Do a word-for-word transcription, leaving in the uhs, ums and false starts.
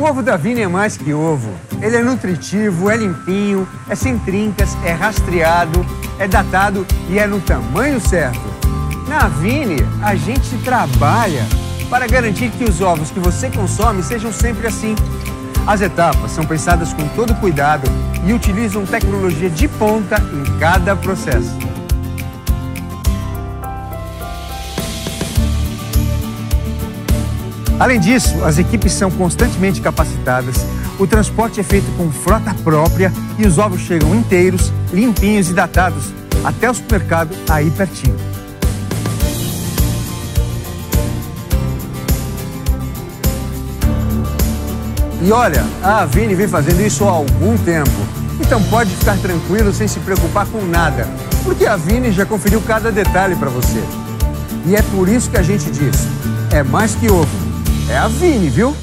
O ovo da Vini é mais que ovo. Ele é nutritivo, é limpinho, é sem trincas, é rastreado, é datado e é no tamanho certo. Na Vini, a gente trabalha para garantir que os ovos que você consome sejam sempre assim. As etapas são pensadas com todo cuidado e utilizam tecnologia de ponta em cada processo. Além disso, as equipes são constantemente capacitadas, o transporte é feito com frota própria e os ovos chegam inteiros, limpinhos e datados até o supermercado aí pertinho. E olha, a Vini vem fazendo isso há algum tempo, então pode ficar tranquilo sem se preocupar com nada, porque a Vini já conferiu cada detalhe para você. E é por isso que a gente diz, é mais que ovo. É a Vini, viu?